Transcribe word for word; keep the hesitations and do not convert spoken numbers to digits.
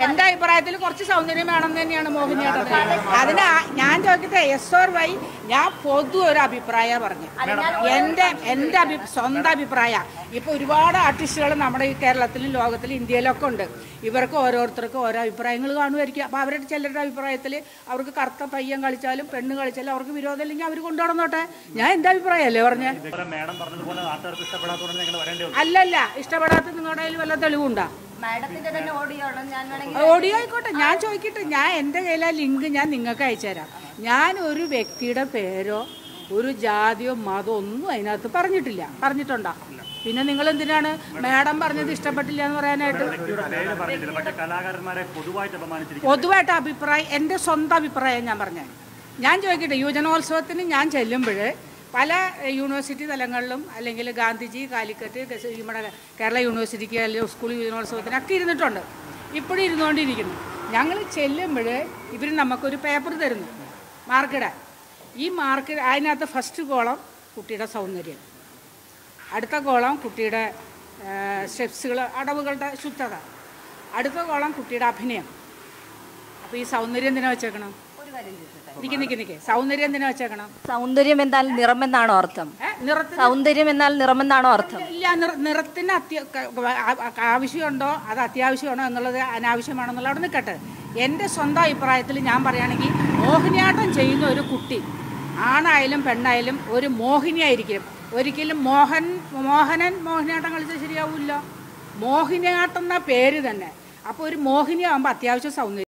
എന്റെ അഭിപ്രായത്തിൽ കുറച്ച് സൗന്ദര്യം വേണം തന്നെയാണ് മോഹിനിയാട്ടം. അതിന് ഞാൻ ചോദിക്കട്ടെ, എസ് ഓർ വൈ ഞാൻ പൊതു ഒരു അഭിപ്രായ പറഞ്ഞു. എന്റെ എന്റെ അഭി സ്വന്തം അഭിപ്രായ. ഇപ്പൊ ഒരുപാട് ആർട്ടിസ്റ്റുകൾ നമ്മുടെ ഈ കേരളത്തിലും ലോകത്തിലും ഇന്ത്യയിലൊക്കെ ഉണ്ട്. ഇവർക്ക് ഓരോരുത്തർക്കും ഓരോ അഭിപ്രായങ്ങൾ കാണുമായിരിക്കും. അപ്പൊ അവരുടെ ചിലരുടെ അഭിപ്രായത്തിൽ അവർക്ക് കറുത്ത പയ്യൻ കളിച്ചാലും പെണ്ണ് കളിച്ചാലും അവർക്ക് വിരോധം ഇല്ലെങ്കിൽ അവർ കൊണ്ടുനടന്നോട്ടെ. ഞാൻ എന്റെ അഭിപ്രായമല്ലേ പറഞ്ഞ. അല്ലല്ല, ഇഷ്ടപ്പെടാത്ത നിങ്ങളുടെ കയ്യിൽ വല്ല തെളിവുണ്ടാ? ഓഡിയോ ആയിക്കോട്ടെ, ഞാൻ ചോദിക്കട്ടെ. ഞാൻ എൻ്റെ കയ്യിലെ ലിങ്ക് ഞാൻ നിങ്ങൾക്ക് അയച്ചുതരാം. ഞാൻ ഒരു വ്യക്തിയുടെ പേരോ ഒരു ജാതിയോ മതമോ ഒന്നും അതിനകത്ത് പറഞ്ഞിട്ടില്ല. പറഞ്ഞിട്ടുണ്ടോ? പിന്നെ നിങ്ങൾ എന്തിനാണ് മാഡം പറഞ്ഞത് ഇഷ്ടപ്പെട്ടില്ല എന്ന് പറയാനായിട്ട്? പൊതുവായിട്ട് അഭിപ്രായം, എൻ്റെ സ്വന്തം അഭിപ്രായം ഞാൻ പറഞ്ഞത്. ഞാൻ ചോദിക്കട്ടെ, യുവജനോത്സവത്തിന് ഞാൻ ചെല്ലുമ്പോൾ പല യൂണിവേഴ്സിറ്റി തലങ്ങളിലും അല്ലെങ്കിൽ ഗാന്ധിജി, കാലിക്കറ്റ്, നമ്മുടെ കേരള യൂണിവേഴ്സിറ്റിക്ക് അല്ലെങ്കിൽ സ്കൂൾ യുവജനോത്സവത്തിനൊക്കെ ഇരുന്നിട്ടുണ്ട്. ഇപ്പോഴും ഇരുന്നുകൊണ്ടിരിക്കുന്നു. ഞങ്ങൾ ചെല്ലുമ്പോൾ ഇവർ നമുക്കൊരു പേപ്പർ തരുന്നു മാർക്കിടാൻ. ഈ മാർക്ക് അതിനകത്ത് ഫസ്റ്റ് കോളം കുട്ടിയുടെ സൗന്ദര്യം, അടുത്ത കോളം കുട്ടിയുടെ സ്റ്റെപ്സുകൾ, അടവുകളുടെ ശുദ്ധത, അടുത്ത കോളം കുട്ടിയുടെ അഭിനയം. അപ്പോൾ ഈ സൗന്ദര്യം എന്തിനാ വെച്ചേക്കണം? നിക്ക് നിക്ക് നിക്ക് സൗന്ദര്യം എന്തിനാ വെച്ചേക്കണം? സൗന്ദര്യം എന്നാൽ നിറമെന്നാണോ അർത്ഥം? സൗന്ദര്യം എന്നാൽ നിറമെന്നാണോ അർത്ഥം? ഇല്ല, നിറത്തിന് അത്യ ആവശ്യമുണ്ടോ അത് അത്യാവശ്യമാണോ എന്നുള്ളത് അനാവശ്യമാണെന്നുള്ള അവിടെ നിൽക്കട്ടെ. എൻ്റെ സ്വന്തം അഭിപ്രായത്തിൽ ഞാൻ പറയുകയാണെങ്കിൽ മോഹിനിയാട്ടം ചെയ്യുന്ന ഒരു കുട്ടി ആണായാലും പെണ്ണായാലും ഒരു മോഹിനിയായിരിക്കും. ഒരിക്കലും മോഹൻ മോഹനൻ മോഹിനിയാട്ടം കളിച്ചാൽ ശരിയാവില്ല. മോഹിനിയാട്ടം എന്ന പേര് തന്നെ. അപ്പോൾ ഒരു മോഹിനിയാകുമ്പോൾ അത്യാവശ്യം സൗന്ദര്യം